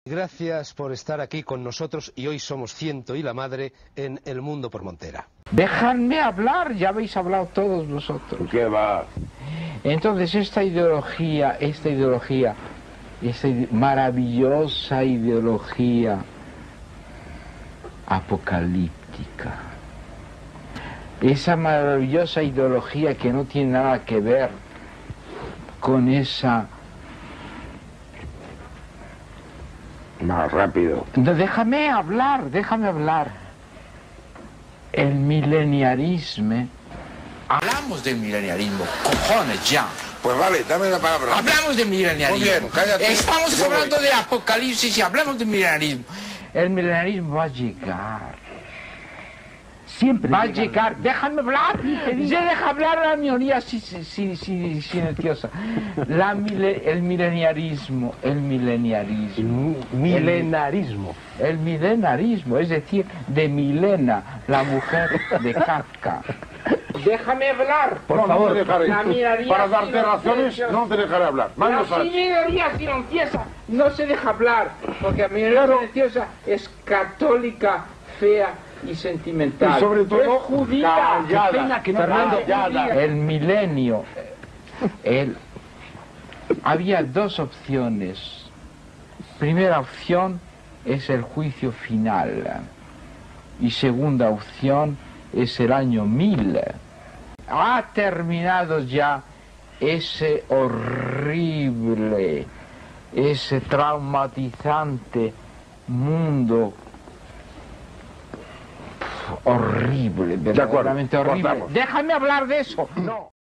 Gracias por estar aquí con nosotros y hoy somos Ciento y la Madre en El Mundo por Montera. Dejadme hablar, ya habéis hablado todos vosotros. ¿Qué va? Entonces esta maravillosa ideología apocalíptica, esa maravillosa ideología que no tiene nada que ver con esa... Más rápido. No, déjame hablar. El mileniarismo. Hablamos del mileniarismo, cojones ya. Pues vale, dame la palabra. Hablamos del mileniarismo. Muy bien, cállate. Estamos hablando de apocalipsis y hablamos del mileniarismo. El mileniarismo va a llegar. Siempre va a llegar. Déjame hablar. Ya deja hablar a la minoría silenciosa. El milenarismo. El milenarismo, es decir, de Milena, la mujer de Kafka. Déjame hablar, por favor. Para darte razones, no te dejaré hablar. La minoría silenciosa no se deja hablar, porque la minoría silenciosa es católica, fea y sentimental. Y sobre todo, es judía. Qué pena que no el milenio. Había dos opciones. Primera opción es el juicio final. Y segunda opción es el año 1000. Ha terminado ya ese horrible, ese traumatizante mundo horrible, verdaderamente horrible. Cortamos. Déjame hablar de eso. No.